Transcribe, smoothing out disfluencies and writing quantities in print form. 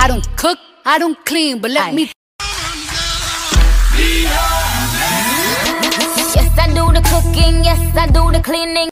I don't cook, I don't clean, but let me. Yes, I do the cooking, yes, I do the cleaning.